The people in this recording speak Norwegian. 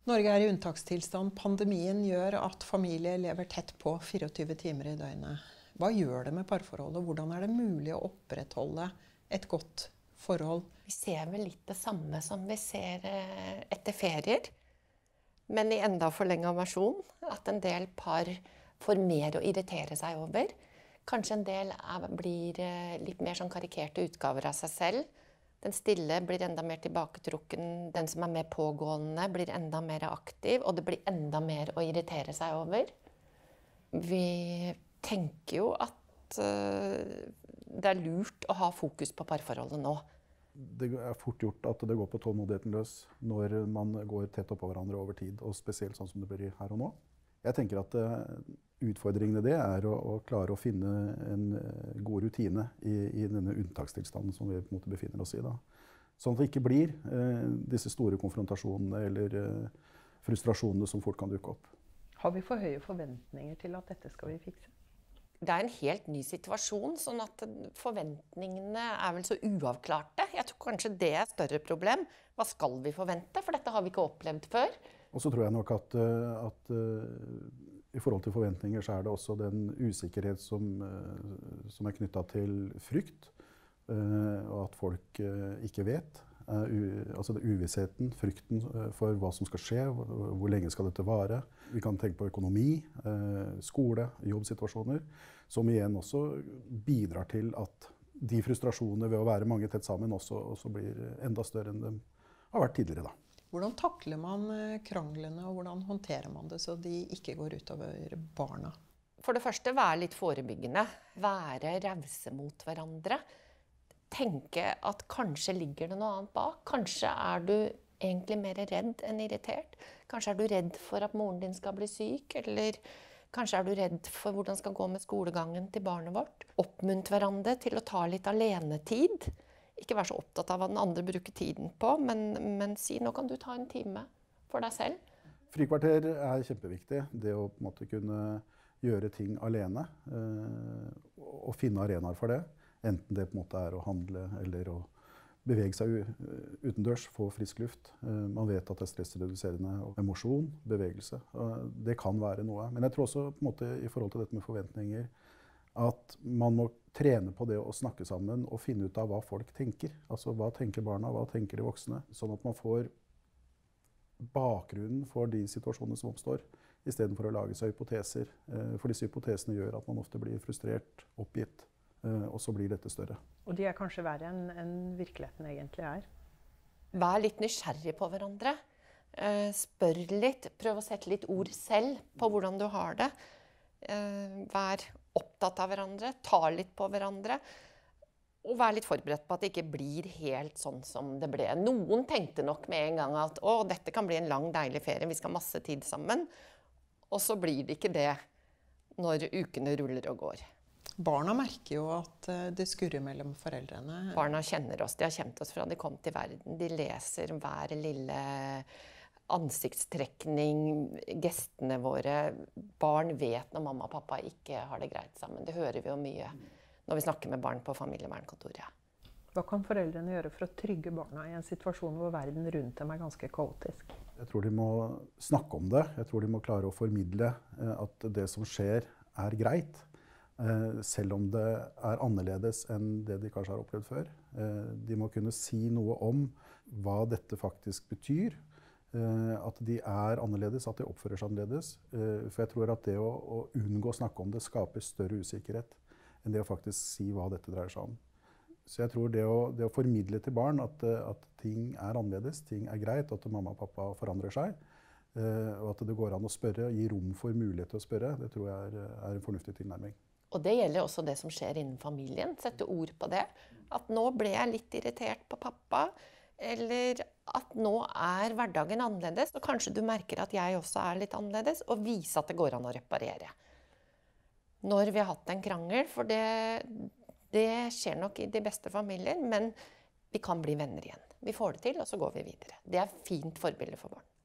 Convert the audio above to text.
Norge er i unntakstilstand. Pandemien gjør at familier lever tett på 24 timer i døgnet. Hva gjør det med parforholdet, og hvordan er det mulig å opprettholde et godt forhold? Vi ser vel litt det samme som vi ser etter ferier, men i enda forlenget versjon. At en del par får mer å irritere seg over. Kanskje en del blir litt mer sånn karikerte utgaver av seg selv. Den stille blir enda mer tilbaketrukken, den som er mer pågående blir enda mer aktiv, og det blir enda mer å irritere seg over. Vi tenker jo at det er lurt å ha fokus på parforholdet nå. Det er fort gjort at det går på tålmodigheten løs når man går tett oppå hverandre over tid, og spesielt sånn som det blir her og nå. Jeg tenker at utfordringen i det er å klare å finne en god rutine i denne unntakstilstanden som vi på en måte befinner oss i da. Sånn at det ikke blir disse store konfrontasjonene eller frustrasjonene som fort kan dukke opp. Har vi for høye forventninger til at dette skal vi fikse? Det er en helt ny situasjon, sånn at forventningene er vel så uavklarte. Jeg tror kanskje det er et større problem. Hva skal vi forvente? For dette har vi ikke opplevd før. Og så tror jeg nok at i forhold til forventninger så er det også den usikkerhet som er knyttet til frykt, og at folk ikke vet. Altså det uvissheten, frykten for hva som skal skje, hvor lenge skal dette vare. Vi kan tenke på økonomi, skole, jobbsituasjoner, som igjen også bidrar til at de frustrasjonene ved å være mange tett sammen også blir enda større enn de har vært tidligere da. Hvordan takler man kranglene, og hvordan håndterer man det så de ikke går utover barna? For det første, være litt forebyggende. Være rause mot hverandre. Tenke at kanskje ligger det noe annet bak. Kanskje er du egentlig mer redd enn irritert. Kanskje er du redd for at moren din skal bli syk, eller kanskje er du redd for hvordan det skal gå med skolegangen til barnet vårt. Oppmuntre hverandre til å ta litt alenetid. Ikke være så opptatt av hva den andre bruker tiden på, men si, nå kan du ta en time for deg selv. Frikvarter er kjempeviktig. Det å på en måte kunne gjøre ting alene, og finne arenaer for det. Enten det på en måte er å handle eller å bevege seg utendørs, få frisk luft. Man vet at det er stressreduserende, og emosjon, bevegelse. Det kan være noe. Men jeg tror også på en måte i forhold til dette med forventninger, at man må trene på det å snakke sammen og finne ut av hva folk tenker. Altså hva tenker barna, hva tenker de voksne? Sånn at man får bakgrunnen for de situasjonene som oppstår, i stedet for å lage seg hypoteser. For disse hypotesene gjør at man ofte blir frustrert, oppgitt, og så blir dette større. Og de er kanskje verre enn virkeligheten egentlig er. Vær litt nysgjerrig på hverandre. Spør litt, prøv å sette litt ord selv på hvordan du har det. Vær opptatt av hverandre, ta litt på hverandre, og vær litt forberedt på at det ikke blir helt sånn som det ble. Noen tenkte nok med en gang at dette kan bli en lang, deilig ferie, vi skal ha masse tid sammen, og så blir det ikke det når ukene ruller og går. Barna merker jo at det skurrer mellom foreldrene. Barna kjenner oss, de har kjent oss fra de kom til verden, de leser hver lille ansiktstrekning, gestene våre. Barn vet når mamma og pappa ikke har det greit sammen. Det hører vi jo mye når vi snakker med barn på familievernkontoret. Hva kan foreldrene gjøre for å trygge barna i en situasjon hvor verden rundt dem er ganske kaotisk? Jeg tror de må snakke om det. Jeg tror de må klare å formidle at det som skjer er greit. Selv om det er annerledes enn det de kanskje har opplevd før. De må kunne si noe om hva dette faktisk betyr. At de er annerledes, at de oppfører seg annerledes. For jeg tror at det å unngå å snakke om det skaper større usikkerhet enn det å faktisk si hva dette dreier seg om. Så jeg tror det å formidle til barn at ting er annerledes, ting er greit, at mamma og pappa forandrer seg, og at det går an å spørre, gi rom for mulighet til å spørre, det tror jeg er en fornuftig tilnærming. Og det gjelder også det som skjer innen familien. Sette ord på det. At nå ble jeg litt irritert på pappa, eller at nå er hverdagen annerledes, og kanskje du merker at jeg også er litt annerledes, og vise at det går an å reparere. Når vi har hatt en krangel, for det skjer nok i de beste familier, men vi kan bli venner igjen. Vi får det til, og så går vi videre. Det er fint forbilde for barn.